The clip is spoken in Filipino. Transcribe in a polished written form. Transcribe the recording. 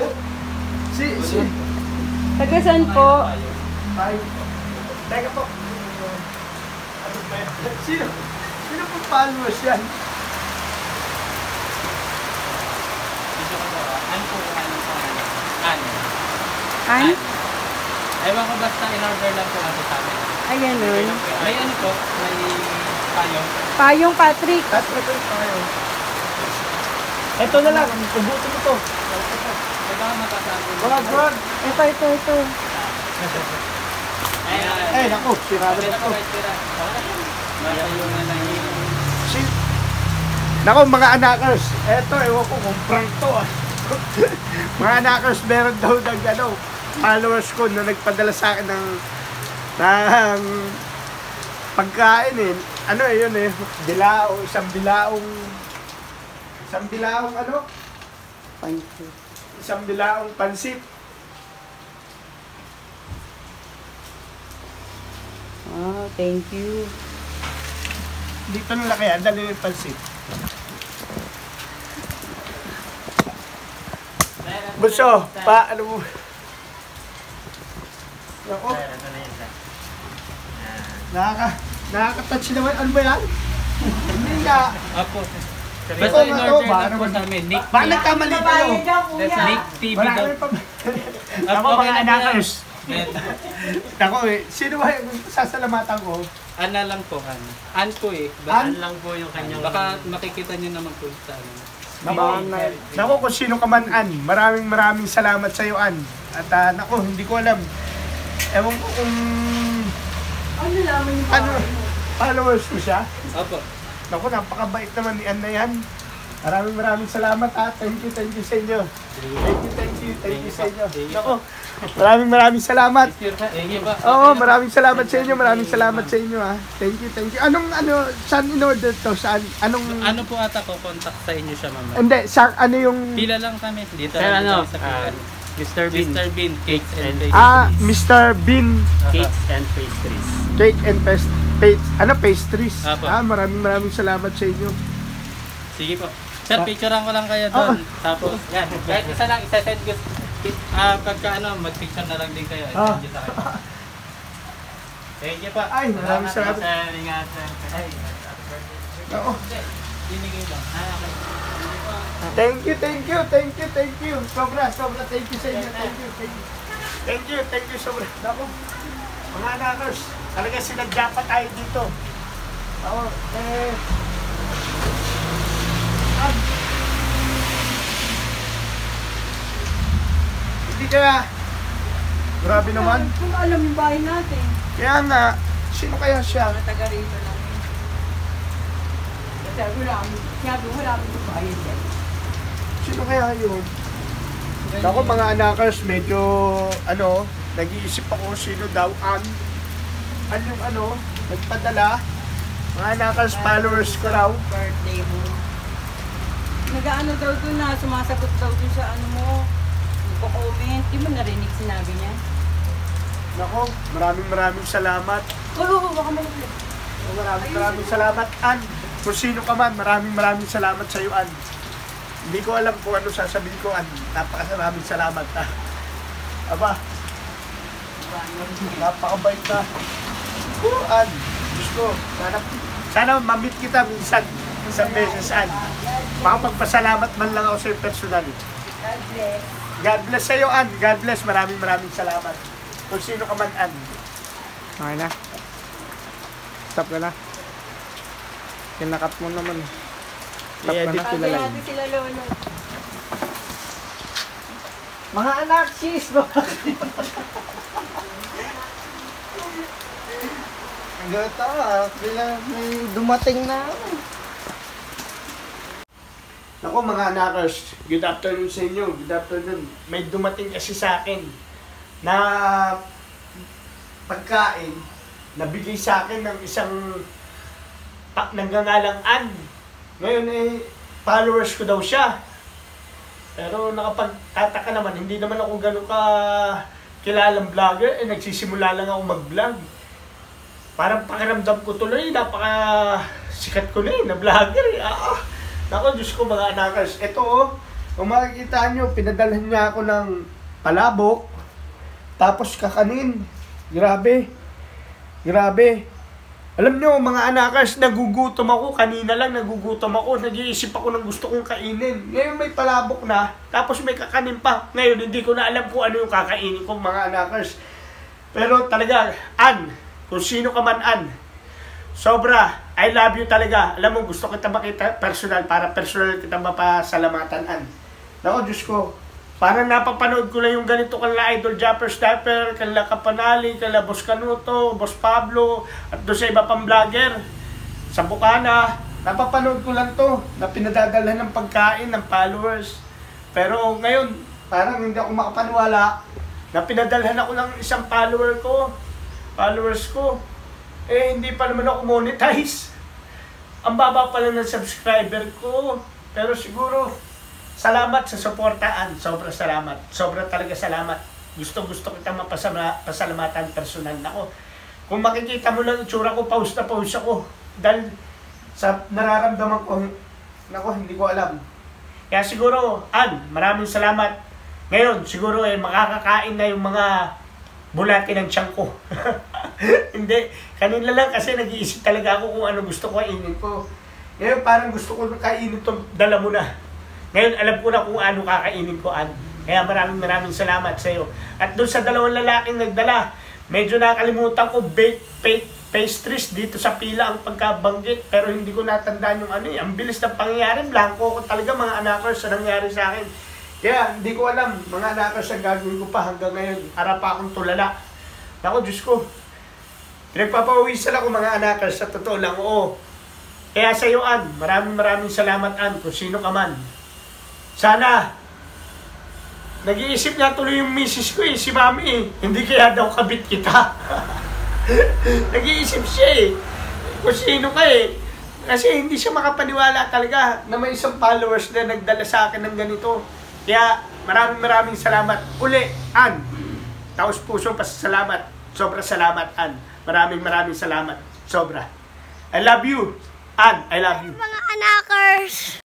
yun? Si. Taga saan po? Ay. Teka po. Ano ba yan? Sino po followers yan? An? Ewan ko basta in-order lang po kasi sa amin. Ay, ganun. May ano po, may payong. Payong Patrick. At ito tayo. Ito na lang, ubutin mo to. May baka matasabi. Wag. Ito. Eh, naku, sirado na to. Naku, mga anakers. Eto, ewan ko kung prank to ah. Mga anakers, meron daw ng followers ko na nagpadala sa akin ng pagkain eh. Ano eh yun eh, isang bilaong Pansit. isang bilaong pansit. Oh, thank you. Dito na lang kaya, dali yung pansit. Buso, ano mo? Ako, nakaka-touch naman. Ano ba yan? Hindi nga. Apo. Ito Basta nga to, in-order ba? lang po sa amin. Nick Ba, nagkamali kayo? Nick TV daw. Ako, mga anakers. Ako eh, sino ba yung sasalamatan ko? Ana lang po, An. An po eh. An lang po yung kanyang... Baka makikita niyo naman po sa ano. Naku, kung sino ka man, An. Maraming salamat sa iyo, An. At naku, hindi ko alam. Ewan ko kung... Ano naman yung followers ko siya? Opo. Naku, napakabait naman ni An na yan. Maraming salamat ha. Thank you sa inyo. Thank you sa inyo. Naku, maraming salamat. Oo, maraming salamat sa inyo. Maraming salamat sa inyo ha. Thank you. Saan in-order to? Saan? Ano po ata ko, contact sa inyo siya, mama? Hindi, ano yung... Pila lang kami. Dito Sir, lang ano? sa pila. Mr. Bean. Mr. Bean, Cakes and Pastries. Mr. Bean. Cakes and Pastries. Cake and pastries. Apo. Maraming salamat sa inyo. Sige po. Sir, picturean ko lang kayo doon. Tapos, yan. Kahit isa lang, isa-send ko. Pagka mag-picture na lang din kayo. Send nyo sa akin. Thank you pa. Ay, maraming salamat. Sir, ingat. Ay, Oo. dinigay lang. Okay. Thank you. Sobra, thank you sa inyo. Thank you, sobra. Naku, mga anakers, talaga sinadya pa tayo dito. Oo, hindi kaya, grabe naman. Kung alam yung bahay natin. Kaya nga, sino kaya siya? Taga rito lang. Kasi wala kami bahay dyan. Sino kaya yun? Ako mga anakers, medyo, nag-iisip ako sino daw yung nagpadala. Mga anakers, followers ko raw. Birthday mo. Nag-ano daw doon na, sumasagot daw doon sa ano mo. Nagko-comment. Di mo narinig sinabi niya? Nako, maraming salamat. Oo, baka malapit. Maraming salamat, An. Kung sino ka man, maraming salamat sa iyo, An. Hindi ko alam kung ano sasabihin ko, An. Napakaraming salamat, ha. Aba, napakabait na. An, gusto, sana ma-meet kita minsan, isang beses, An. Makapagpasalamat man lang ako sa iyo personally. God bless. God bless sa iyo, An. God bless, maraming salamat. Kung sino ka man, An. Okay na. Stop ka na. Kinakat mo naman. Stop ka na. Sabi natin sila lolo. Mga anak, sis! Gato may dumating na. Ako mga anakers, good afternoon sa inyo. Good afternoon. May dumating kasi sa akin na pagkain, nabigay sa akin ng isang nagngangalang Ann. Ngayon followers ko daw siya. Pero nakapagtataka naman, hindi naman ako ganun ka kilalang vlogger. Nagsisimula lang ako mag-vlog. Parang pakiramdam ko tuloy, napaka sikat ko na na vlogger. Naku, Diyos ko mga anakers. Ito Kung makikita nyo, pinadalhan niya ako ng palabok, tapos kakanin. Grabe. Grabe. Alam nyo, mga anakers, nagugutom ako. Kanina lang nagugutom ako. Nag-iisip ako ng gusto kong kainin. Ngayon may palabok na, tapos may kakanin pa. Ngayon, hindi ko na alam kung ano yung kakainin ko, mga anakers. Pero talaga, Ann, kung sino ka man, Ann, sobra, I love you talaga. Alam mo, gusto kita makita personal, para personal kita mapasalamatan, Ann. Naku, Diyos ko, parang napapanood ko lang yung ganito kala Idol Japper Stepper, kala Kapanali, kala Boss Canuto, Boss Pablo, at doon sa iba pang vlogger. Sa Bukana, napapanood ko lang to, na pinadadalhan ng pagkain ng followers. Pero ngayon, parang hindi ako makapaniwala na pinadalhan ako ng isang followers ko. Eh, hindi pa naman ako monetize. Ang baba pa lang ng subscriber ko. Pero siguro, salamat sa suportaan. Sobra salamat. Sobra talaga salamat. Gusto kitang pasalamatan personal. Nako, kung makikita mo lang itsura ko, pause na pause ako. Dahil sa nararamdaman ko, nako, hindi ko alam. Kaya siguro, Ann, maraming salamat. Ngayon, siguro makakakain na yung mga bulati ng tiyan ko. Hindi. Kanina lang kasi nag-iisip talaga ako kung ano gusto ko kainin ko. Ngayon, parang gusto ko kainin itong dala mo na. Ngayon, alam ko na kung ano kakainin ko, Ann. Kaya maraming salamat sa iyo. At doon sa dalawang lalaking nagdala, medyo nakalimutan ko pastries dito sa pila ang pagkabanggit. Pero hindi ko natandaan yung ano eh. Ang bilis ng pangyayari. Blanco ko talaga, mga anakers, sa nangyari sa akin. Kaya hindi ko alam, mga anakers, ang gagawin ko pa hanggang ngayon. Para pa akong tulala. Naku, Diyos ko. Pinagpapawisan ako, mga anakers, sa totoo lang. Oo. Kaya sa iyo, Ann, maraming salamat, Ann, kung sino ka man. Sana, nag-iisip nga tuloy yung misis ko eh, si Mami eh. Hindi kaya daw kabit kita. Nag-iisip siya eh, kung sino ka eh. Kasi hindi siya makapaniwala talaga na may isang followers na nagdala sa akin ng ganito. Kaya maraming salamat. Uli, Ann, taos pusong pasasalamat. Sobra salamat, Ann. Maraming salamat. Sobra. I love you, Ann. I love you. Mga anakers!